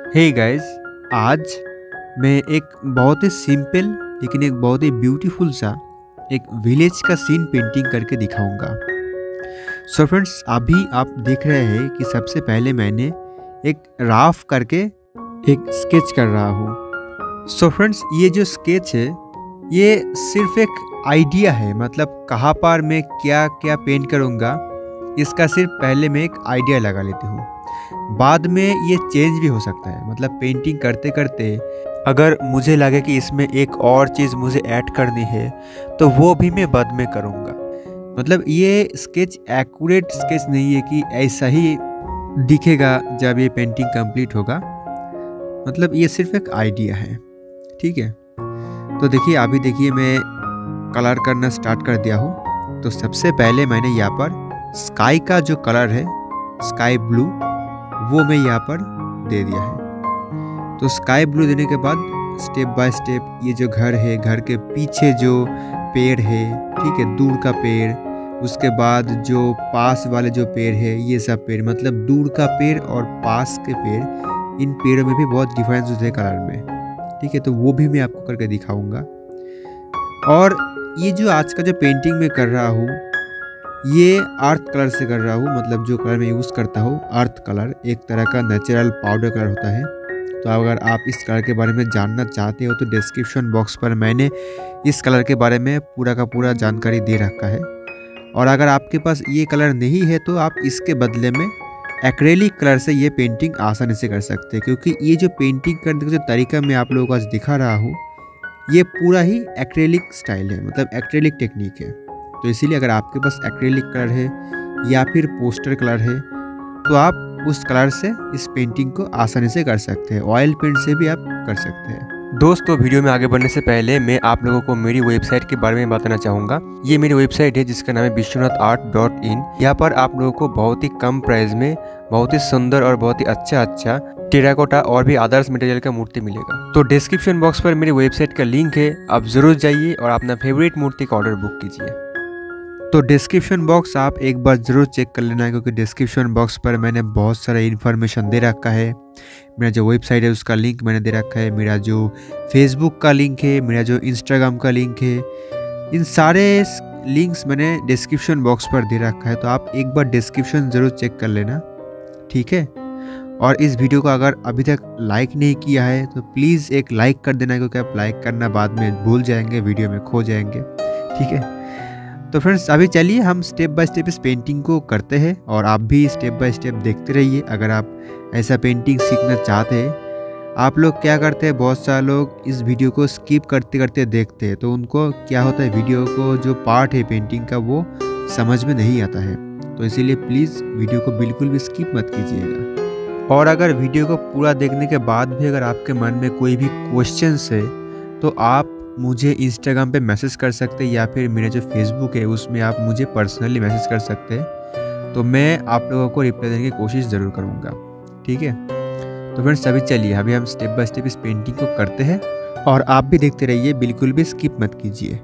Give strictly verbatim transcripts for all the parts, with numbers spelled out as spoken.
Hey guys, आज मैं एक बहुत ही सिंपल लेकिन एक बहुत ही ब्यूटीफुल सा एक विलेज का सीन पेंटिंग करके दिखाऊंगा। सो फ्रेंड्स, अभी आप देख रहे हैं कि सबसे पहले मैंने एक राफ करके एक स्केच कर रहा हूँ। सो फ्रेंड्स, ये जो स्केच है ये सिर्फ एक आइडिया है, मतलब कहाँ पर मैं क्या क्या पेंट करूँगा इसका सिर्फ पहले मैं एक आइडिया लगा लेती हूँ। बाद में ये चेंज भी हो सकता है, मतलब पेंटिंग करते करते अगर मुझे लगे कि इसमें एक और चीज़ मुझे ऐड करनी है तो वो भी मैं बाद में करूँगा। मतलब ये स्केच एक्यूरेट स्केच नहीं है कि ऐसा ही दिखेगा जब ये पेंटिंग कंप्लीट होगा, मतलब ये सिर्फ एक आइडिया है। ठीक है, तो देखिए अभी देखिए मैं कलर करना स्टार्ट कर दिया हूँ। तो सबसे पहले मैंने यहाँ पर स्काई का जो कलर है, स्काई ब्लू, वो मैं यहाँ पर दे दिया है। तो स्काई ब्लू देने के बाद स्टेप बाय स्टेप ये जो घर है, घर के पीछे जो पेड़ है, ठीक है, दूर का पेड़, उसके बाद जो पास वाले जो पेड़ है, ये सब पेड़, मतलब दूर का पेड़ और पास के पेड़, इन पेड़ों में भी बहुत डिफरेंस होते हैं कलर में। ठीक है, तो वो भी मैं आपको करके दिखाऊंगा। और ये जो आज का जो पेंटिंग मैं कर रहा हूँ ये अर्थ कलर से कर रहा हूँ, मतलब जो कलर मैं यूज़ करता हूँ अर्थ कलर एक तरह का नेचुरल पाउडर कलर होता है। तो अगर आप इस कलर के बारे में जानना चाहते हो तो डिस्क्रिप्शन बॉक्स पर मैंने इस कलर के बारे में पूरा का पूरा जानकारी दे रखा है। और अगर आपके पास ये कलर नहीं है तो आप इसके बदले में एक्रेलिक कलर से ये पेंटिंग आसानी से कर सकते हैं, क्योंकि ये जो पेंटिंग करने का जो तरीका मैं आप लोगों को आज दिखा रहा हूँ ये पूरा ही एक्रेलिक स्टाइल है, मतलब एक्रेलिक टेक्निक है। तो इसीलिए अगर आपके पास एक्रेलिक कलर है या फिर पोस्टर कलर है तो आप उस कलर से इस पेंटिंग को आसानी से कर सकते हैं। ऑयल पेंट से भी आप कर सकते हैं। दोस्तों, वीडियो में आगे बढ़ने से पहले मैं आप लोगों को मेरी वेबसाइट के बारे में बताना चाहूँगा। ये मेरी वेबसाइट है जिसका नाम है विश्वनाथ आर्ट डॉट इन। यहाँ पर आप लोगों को बहुत ही कम प्राइस में बहुत ही सुंदर और बहुत ही अच्छा अच्छा टेराकोटा और भी अदर्स मटेरियल का मूर्ति मिलेगा। तो डिस्क्रिप्शन बॉक्स पर मेरी वेबसाइट का लिंक है, आप जरूर जाइए और अपना फेवरेट मूर्ति का ऑर्डर बुक कीजिए। तो डिस्क्रिप्शन बॉक्स आप एक बार ज़रूर चेक कर लेना, क्योंकि डिस्क्रिप्शन बॉक्स पर मैंने बहुत सारा इन्फॉर्मेशन दे रखा है। मेरा जो वेबसाइट है उसका लिंक मैंने दे रखा है, मेरा जो फेसबुक का लिंक है, मेरा जो इंस्टाग्राम का लिंक है, इन सारे लिंक्स मैंने डिस्क्रिप्शन बॉक्स पर दे रखा है। तो आप एक बार डिस्क्रिप्शन ज़रूर चेक कर लेना, ठीक है। और इस वीडियो को अगर अभी तक लाइक नहीं किया है तो प्लीज़ एक लाइक कर देना, क्योंकि आप लाइक करना बाद में भूल जाएंगे, वीडियो में खो जाएंगे, ठीक है। तो फ्रेंड्स, अभी चलिए हम स्टेप बाय स्टेप इस पेंटिंग को करते हैं और आप भी स्टेप बाय स्टेप देखते रहिए। अगर आप ऐसा पेंटिंग सीखना चाहते हैं, आप लोग क्या करते हैं, बहुत सारे लोग इस वीडियो को स्किप करते करते देखते हैं, तो उनको क्या होता है, वीडियो को जो पार्ट है पेंटिंग का वो समझ में नहीं आता है। तो इसीलिए प्लीज़ वीडियो को बिल्कुल भी स्किप मत कीजिएगा। और अगर वीडियो को पूरा देखने के बाद भी अगर आपके मन में कोई भी क्वेश्चंस है तो आप मुझे इंस्टाग्राम पे मैसेज कर सकते हैं, या फिर मेरा जो फेसबुक है उसमें आप मुझे पर्सनली मैसेज कर सकते हैं। तो मैं आप लोगों को रिप्लाई देने की कोशिश ज़रूर करूँगा, ठीक है। तो फ्रेंड्स, अभी चलिए अभी हम स्टेप बाय स्टेप इस पेंटिंग को करते हैं और आप भी देखते रहिए, बिल्कुल भी स्किप मत कीजिए।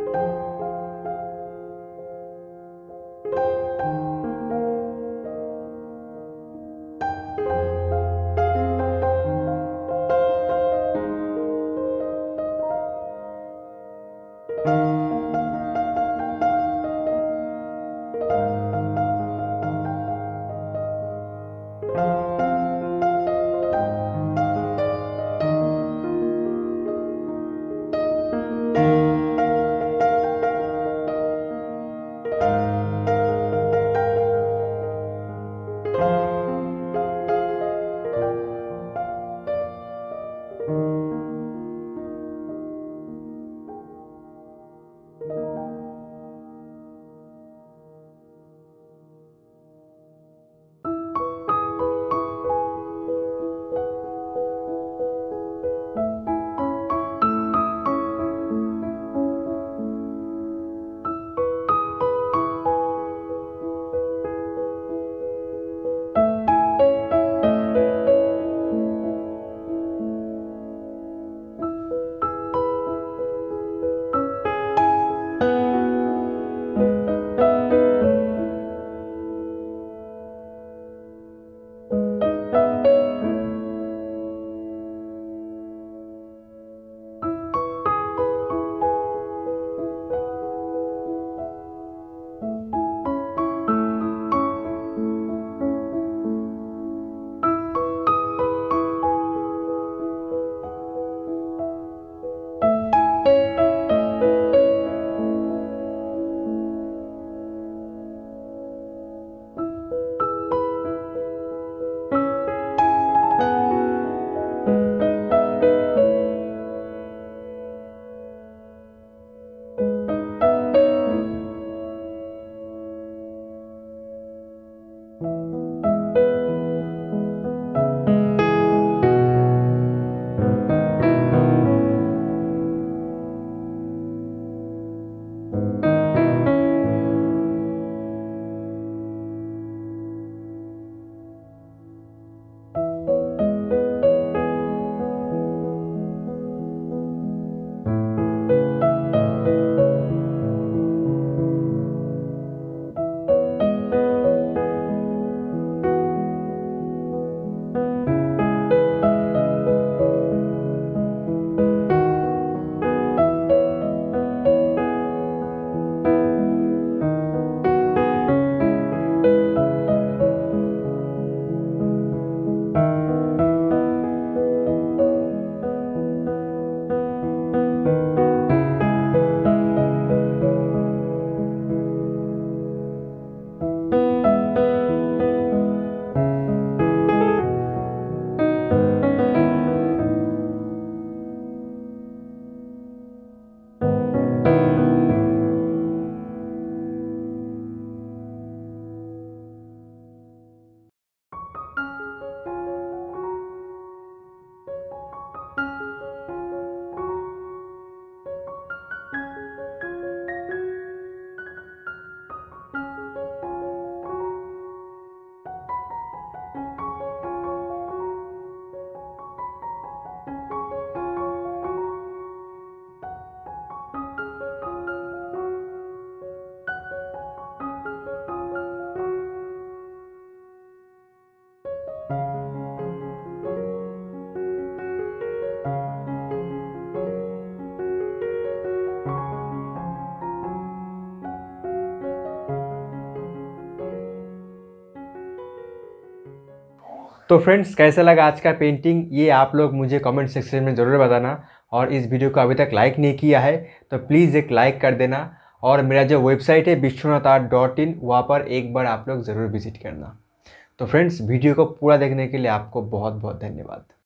तो फ्रेंड्स, कैसा लगा आज का पेंटिंग, ये आप लोग मुझे कमेंट सेक्शन में ज़रूर बताना। और इस वीडियो को अभी तक लाइक नहीं किया है तो प्लीज़ एक लाइक कर देना। और मेरा जो वेबसाइट है विश्वनाथ आर्ट डॉट इन, वहाँ पर एक बार आप लोग ज़रूर विजिट करना। तो फ्रेंड्स, वीडियो को पूरा देखने के लिए आपको बहुत बहुत धन्यवाद।